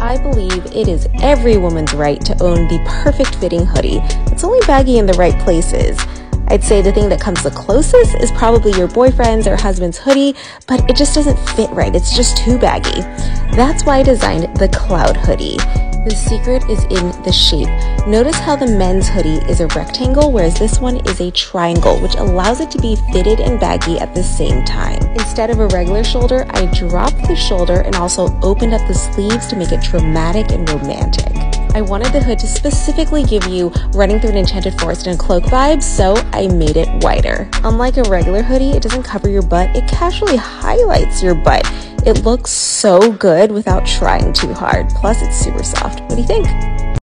I believe it is every woman's right to own the perfect fitting hoodie. It's only baggy in the right places. I'd say the thing that comes the closest is probably your boyfriend's or husband's hoodie, but it just doesn't fit right. It's just too baggy. That's why I designed the Cloud Hoodie. The secret is in the shape. Notice how the men's hoodie is a rectangle, whereas this one is a triangle, which allows it to be fitted and baggy at the same time. Instead of a regular shoulder, I dropped the shoulder and also opened up the sleeves to make it dramatic and romantic. I wanted the hood to specifically give you running through an enchanted forest and cloak vibes, so I made it wider. Unlike a regular hoodie, it doesn't cover your butt, it casually highlights your butt. It looks so good without trying too hard. Plus, it's super soft. What do you think?